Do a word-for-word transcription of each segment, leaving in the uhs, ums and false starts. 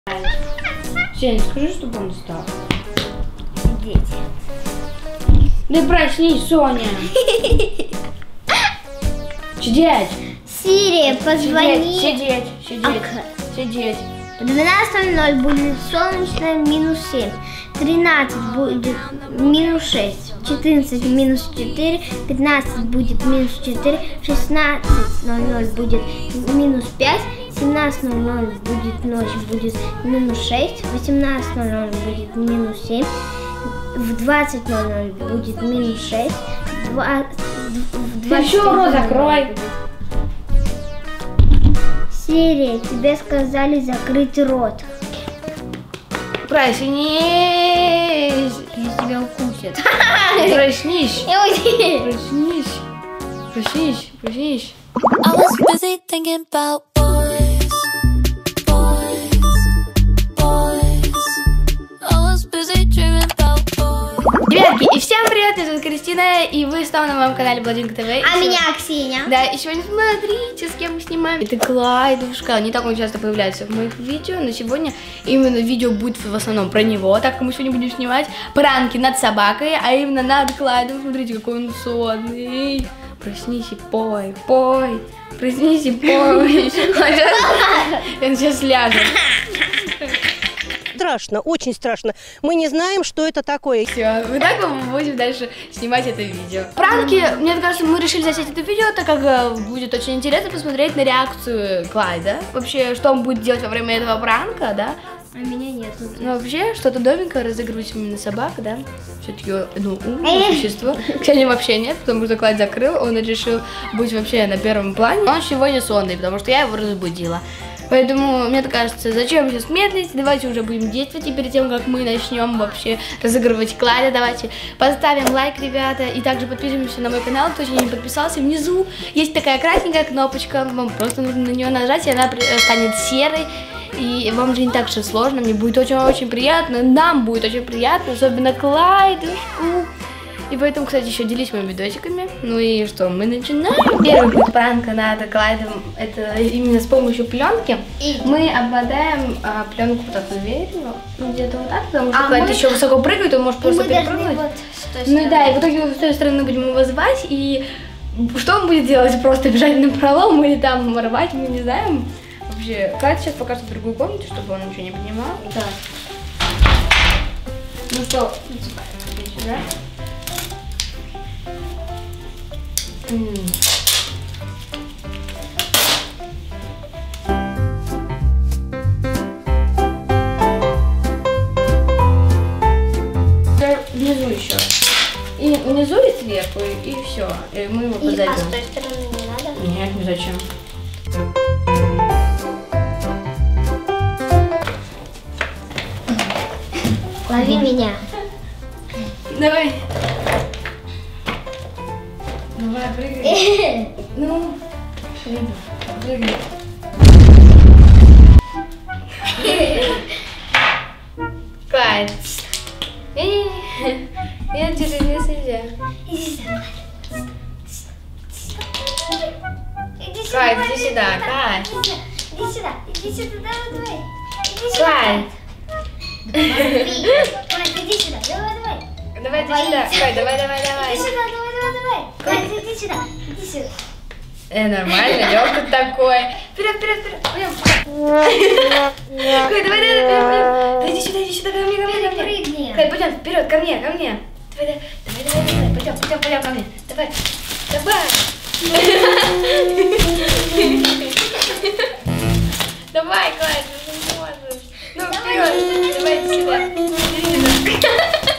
Сень, скажи, чтобы он встал. Дети. Да проснись, Соня. Сидеть. Сири, позвони. Сидеть, сидеть, Ак. сидеть. В двенадцать ноль будет солнечно минус семь. тринадцать будет минус шесть. четырнадцать минус четыре. пятнадцать будет минус четыре. шестнадцать ноль ноль будет минус пять. семнадцать ноль ноль будет ночь, будет минус шесть. восемнадцать ноль ноль будет минус семь. В двадцать ноль ноль будет минус шесть. Ты еще рот закрой. Сири, тебе сказали закрыть рот. Проснись. Если тебя укусят. Проснись. Уйди. Проснись. Проснись. Проснись. I was busy thinking about boys, boys, boys. I was busy dreaming about boys. Ребятки, и всем привет, меня зовут Кристина, и вы снова на моем канале Бладинка ТВ. А меня Ксения. Да, и сегодня смотрите, с кем мы снимаем. Это Клайдушка, не так он часто появляется в моих видео, но сегодня именно видео будет в основном про него, так как мы сегодня будем снимать пранки над собакой, а именно над Клайдом. Смотрите, какой он сонный. Проснись и пой, пой, проснись и пой. Он сейчас ляжет. Страшно, очень страшно. Мы не знаем, что это такое. Все, вот так мы будем дальше снимать это видео. Пранки, мне кажется, мы решили заснять это видео, так как будет очень интересно посмотреть на реакцию Клайда. Вообще, что он будет делать во время этого пранка, да? А меня нет. Ну, вообще, что-то новенькое разыгрывать именно собак, да? Все-таки, ну, умное существо. Сегодня вообще нет, потому что Клайд закрыл, он решил быть вообще на первом плане. Он сегодня сонный, потому что я его разбудила. Поэтому, мне кажется, зачем сейчас медлить, давайте уже будем действовать, и перед тем, как мы начнем вообще разыгрывать Клайда, давайте поставим лайк, ребята, и также подпишемся на мой канал, кто еще не подписался. Внизу есть такая красненькая кнопочка, вам просто нужно на нее нажать, и она станет серой, и вам же не так же сложно, мне будет очень-очень приятно, нам будет очень приятно, особенно Клайдушку. И поэтому, кстати, еще делись моими видосиками. Ну и что, мы начинаем. Первый будет пранка над Клайдом, это именно с помощью пленки. И мы обмотаем а, пленку вот так уверенно, ну где-то вот так, потому что а Клайд мы... еще высоко прыгает, он может просто перепрыгнуть. Вот ну да, и в итоге с той стороны будем его звать, и что он будет делать? Просто бежать на пролом или там рвать, мы не знаем. Вообще, Клайд сейчас покажет в другую комнату, чтобы он ничего не понимал. Да. Ну что, иди сюда. Mm. Внизу еще. И внизу и сверху, и все. И мы его подойдем. А с той стороны не надо? Нет, не зачем. Лови меня. Давай. Давай, прыгай. Ну, прыгай. Клайд. Нет, тебе здесь нельзя. Иди сюда. Иди сюда. Клайд, иди сюда, Клайд. Иди сюда, иди сюда, давай, давай. Иди Клайд. Клайд, иди сюда, давай, давай. Давай, иди сюда. Клайд, давай, давай, давай. Иди сюда, давай, давай, давай. Клайд, иди сюда, иди сюда. Э, нормально, лёгко такой. Вперед, вперед, вперед. Пойдем. Клайд, давай, давай, давай, давай. Иди сюда, иди сюда, ко мне, ко мне, ко мне. Прыгни. Клайд, пойдем, вперед, ко мне, ко мне. Давай, давай, давай, давай, давай. Пойдем, пойдем, пойдем ко мне. Давай, давай. Давай, Клайд, ты не можешь. Ну, вперед, давай, иди сюда.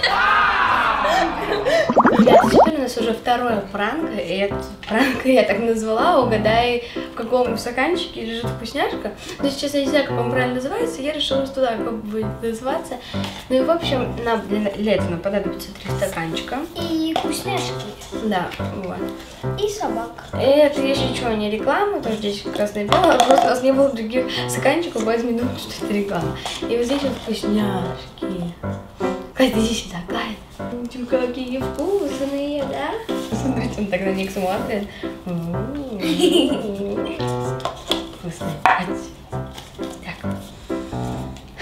Ребята, теперь у нас уже второй пранк, и этот пранк я так назвала, угадай, в каком стаканчике лежит вкусняшка. Но сейчас я не знаю, как он правильно называется, я решила, что туда как будет называться. Ну и в общем, нам для, для этого понадобится три стаканчика. И вкусняшки. Да, вот. И собак. Это еще ничего не реклама, потому что здесь красное и белое, просто у нас не было других стаканчиков, поэтому думаю, что это реклама. И вот здесь вот вкусняшки. Клайд, иди сюда, Клайд. Какие вкусные, да? Смотрите, он так на них смотрит. Вкусные. Так.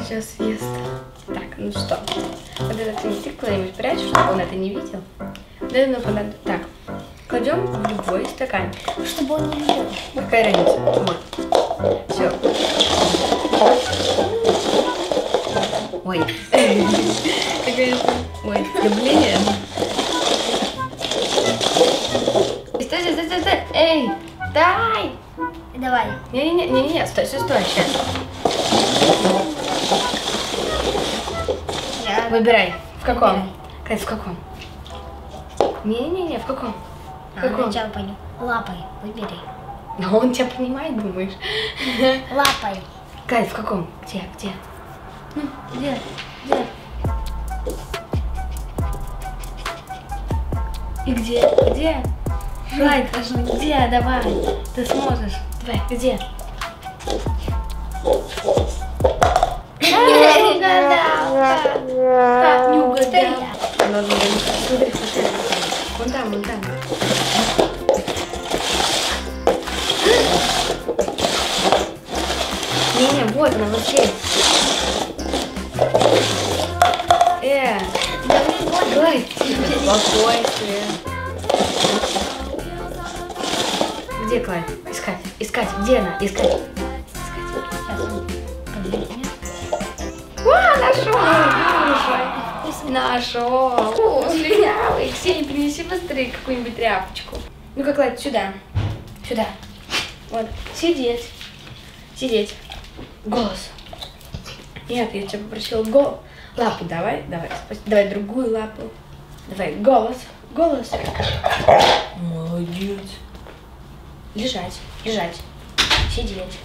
сейчас съест. Так, ну что, вот этот ты куда-нибудь прячешь, чтобы он это не видел. Вот это нам понадобится. Так, кладем в любой стакан. Чтобы он не видел. Какая разница? Вот. Все. Ой. Ой, давление. Стой, стой, стой, стой. Эй, дай. Давай. Не-не-не, стой, стой, стой, сейчас. Я... Выбирай. В каком? Выбирай. Кать, в каком? Не-не-не, в каком? В А, каком? сначала пойду. Лапой выбери. Но он тебя понимает, думаешь? Лапой. Кать, в каком? Где? Где? Ну, где? Где? И где? Где? Кать, где? Давай. Ты сможешь. Давай, где? Не угадал. Как не угадал? Смотри, смотри. Вон там, вон там. Не-не, вот она, вот здесь. Э, давай, спокойствие. Где Клайд? Искать, искать, где она? Искать. О, нашел! Нашел! О, слюнявый! Ксения, принеси быстрее какую-нибудь тряпочку. Ну-ка, Клайд, сюда. Сюда. Вот. Сидеть. Сидеть. Голос. Нет, я тебя попросила гол. Лапу давай, давай. Давай другую лапу. Давай, голос. Голос. Молодец. Лежать, лежать. Сидеть.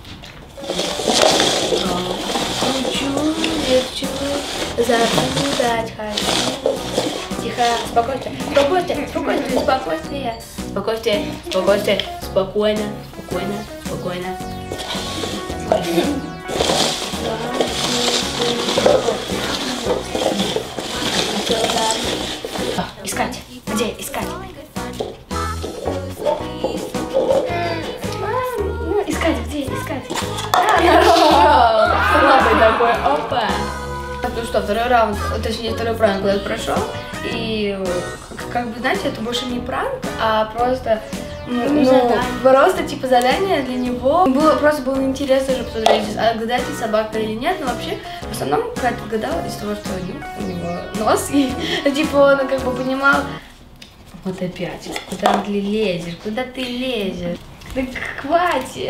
Хочу, хочу, заблудать хочу. Тихо, спокойствие, спокойствие, спокойствие, спокойствие. Спокойствие, спокойствие, спокойно, спокойно, спокойно. Искать. Где искать? Ну, искать, где искать? Слабый такой, опа. Ну что, второй раунд, точнее второй пранк я прошел. И как бы, знаете, это больше не пранк, а просто... Ну, ну просто типа задание для него. Было, просто было интересно же посмотреть, отгадать ли собака или нет. Но вообще, в основном, Катя гадала из того, что у него нос. И типа он как бы понимал, вот опять, куда ты лезешь, куда ты лезешь. Да хватит!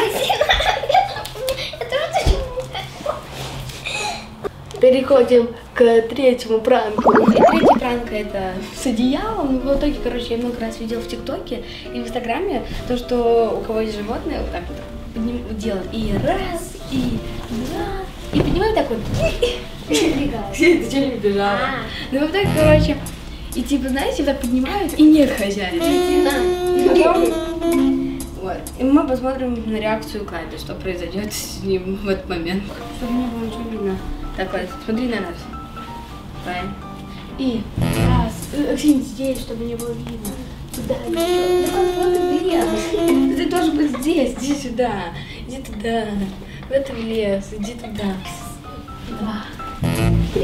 Переходим к третьему пранку. И третий пранк это с одеялом. В итоге, короче, я много раз видела в ТикТоке и в Инстаграме то, что у кого есть животное, вот так вот подним, делают. И раз, и два. И поднимают так вот. Ты что не бежала? Ну вот так, короче. И типа, знаете, так поднимают, и нет хозяина. Вот. И мы посмотрим на реакцию Клайда, что произойдет с ним в этот момент. Чтобы не было ничего видно. Так, вот, смотри на нас. Давай. И раз. Ксения, здесь, чтобы не было видно. Туда еще. Ну, вот и в лес. Ты должен быть здесь. Иди сюда. Иди туда. В этот лес. Иди туда. Два. Три.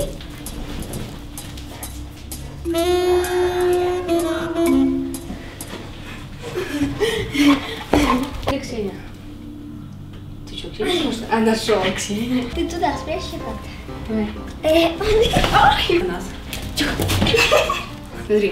Ты, Ксения. Ты что, Ксения? Может? А, нашел, Ксения. Ты туда спрячься как-то. Давай. Э, Ай, нас. Тихо. Смотри.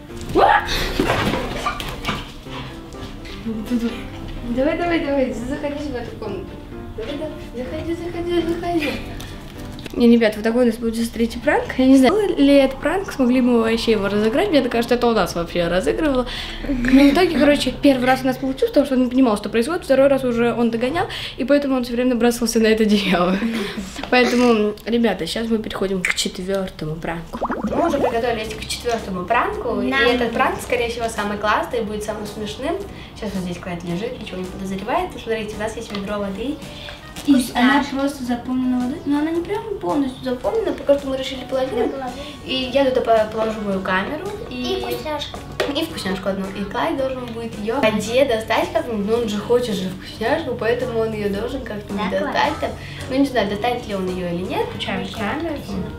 Давай, давай, давай, заходи в эту комнату. Давай, давай, заходи, заходи, заходи. Не, ребят, вот такой у нас будет сейчас третий пранк. Я не знаю, был ли это пранк, смогли мы вообще его разыграть. Мне кажется, это у нас вообще разыгрывало. Но в итоге, короче, первый раз у нас получилось, потому что он не понимал, что происходит. Второй раз уже он догонял, и поэтому он все время набрасывался на это одеяло. Поэтому, ребята, сейчас мы переходим к четвертому пранку. Мы уже приготовились к четвертому пранку. И этот пранк, скорее всего, самый классный, будет самым смешным. Сейчас вот здесь Клайд лежит, ничего не подозревает. Посмотрите, у нас есть ведро воды. И она просто заполнена водой, но она не прям полностью заполнена, пока что мы решили половину. И я туда положу мою камеру. И вкусняшку. и вкусняшку одну. И Клайд должен будет ее в воде достать как-нибудь, но он же хочет же вкусняшку, поэтому он ее должен как-нибудь Да, достать там. Ну не знаю, достать ли он ее или нет, включаем камеру.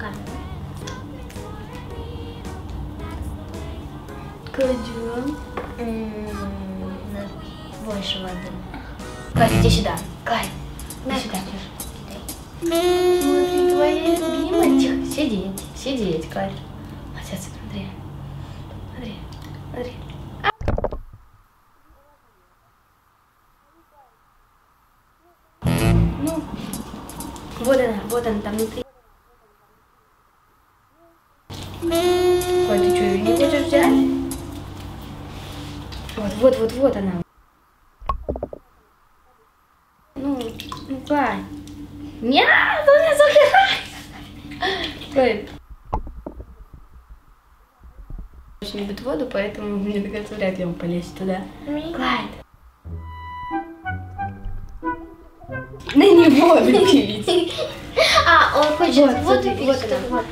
Кладем. Больше воды. Клайд, иди сюда. Клайд, иди сюда. Смотри, твоя любимая. Тихо, сидеть, сидеть, Клайд. Молодец, смотри. Смотри, смотри. Ну, вот она, вот она там внутри. Клайд, ты что, ее не хочешь взять? Вот, вот, вот, вот она. Ну, ну, Клайд. Нет, он не забирай. Клайд. Очень любит воду, поэтому мне кажется, вряд ли он полезет туда. Клайд. На него выпить. А, он хочет Вот, воду смотри, пить. вот это вот.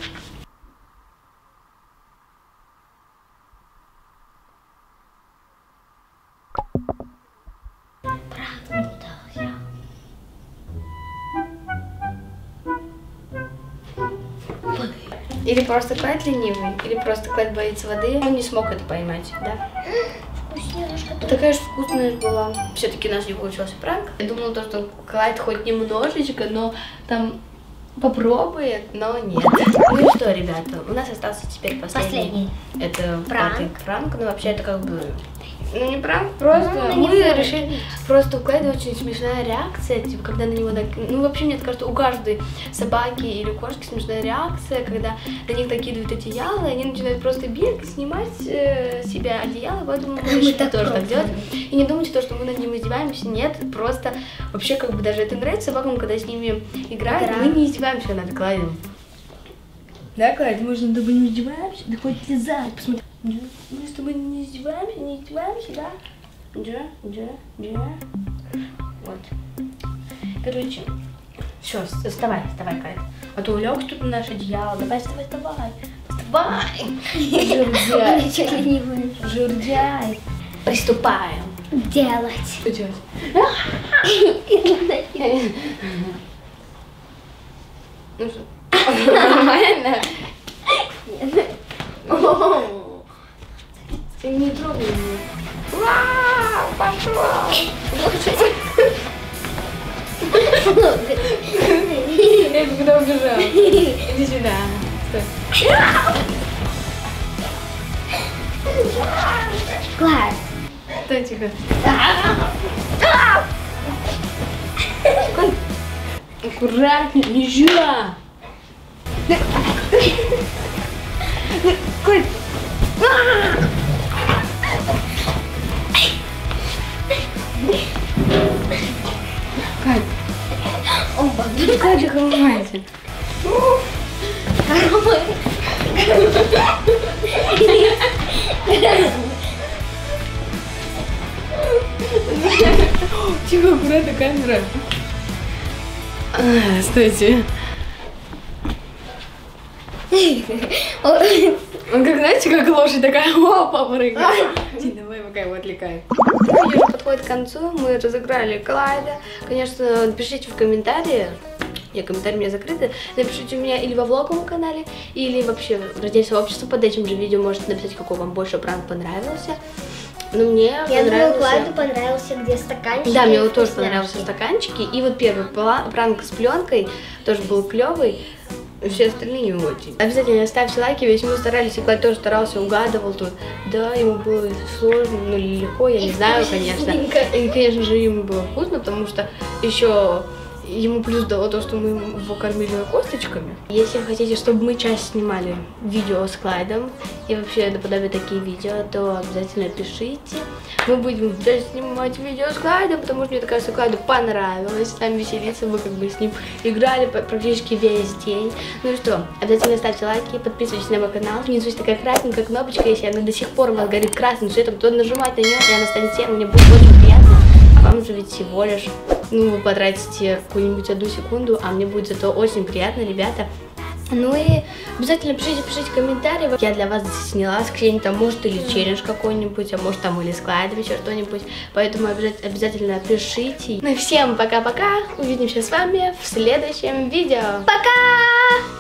Или просто Клайд ленивый, или просто Клайд боится воды. Он не смог это поймать, да? Вкусняшка. Такая же вкусная была. Все-таки у нас не получился пранк. Я думала, то, что Клайд хоть немножечко, но там попробует, но нет. Ну и что, ребята, у нас остался теперь последний. Последний. Это Пранк. пятый пранк, но вообще это как бы... Ну не пранк, просто Ну, мы не знаю. решили, просто у Клайда очень смешная реакция, типа, когда на него, так, ну вообще мне кажется, у каждой собаки или кошки смешная реакция, когда на них накидывают одеяло, и они начинают просто бегать, снимать э, с себя одеяло, поэтому мы решили так тоже так пробовали. делать. И не думайте то, что мы над ним издеваемся, нет, просто вообще как бы даже это нравится собакам, когда с ними играют, Игра. мы не издеваемся над Клайдом. Да, Клайд, мы же над тобой не издеваемся, да хоть лизать, посмотри. Да, мы с тобой не издеваемся, не издеваемся, да? Да, да, да. Вот. Короче, все, вставай, вставай, Клайд. А то улегся тут на наше одеяло. Давай, вставай, вставай. Вставай. Жирдяй. Чуть ли не вылез. Жирдяй. Приступаем. Делать. Что делать? Ну что? Нормально? Ты не трогай меня. Вау, пошел! Я когда убежал. Иди сюда. Стой. Класс. Стой, тихо. Аккуратнее, нельзя. Коль. Кать. Опа, ну как же хромается? Тихо, аккуратно, камера. А, стойте. Он как, знаете, как лошадь такая, опа, прыгает. Давай, пока его отвлекает. Видео уже подходит к концу, мы разыграли Клайда. Конечно, напишите в комментариях, нет, комментарии у меня закрыты, напишите у меня или во влоговом канале, или вообще в разделе сообщества под этим же видео можете написать, какой вам больше пранк понравился. Ну, мне Я думаю, понравился... Клайду понравился, где стаканчики. Да, мне и вот тоже вкусняшки. понравился стаканчики. И вот первый пла- пранк с пленкой тоже был клевый. Все остальные не очень. Обязательно ставьте лайки, ведь мы старались, и Клайд тоже старался, угадывал тут. Да, ему было сложно, ну или легко, я И не знаю, вкусненько. конечно. И, конечно же, ему было вкусно, потому что еще ему плюс дало то, что мы его кормили косточками. Если хотите, чтобы мы чаще снимали видео с Клайдом и вообще наподобие такие видео, то обязательно пишите. Мы будем чаще снимать видео с Клайдом, потому что мне такая, что Клайду понравилось с нами веселиться. Мы как бы с ним играли практически весь день. Ну и что, обязательно ставьте лайки, подписывайтесь на мой канал. Внизу есть такая красненькая кнопочка, если она до сих пор у вас горит красным цветом, то нажимать на нее, и она станет темной, мне будет очень приятно. А вам же ведь всего лишь, ну, вы потратите какую-нибудь одну секунду, а мне будет зато очень приятно, ребята. Ну и обязательно пишите, пишите комментарии. Я для вас сняла с Ксенией, там, может, или челлендж какой-нибудь, а может, там, или складывать еще что-нибудь. Поэтому обязательно пишите. Ну и всем пока-пока. Увидимся с вами в следующем видео. Пока!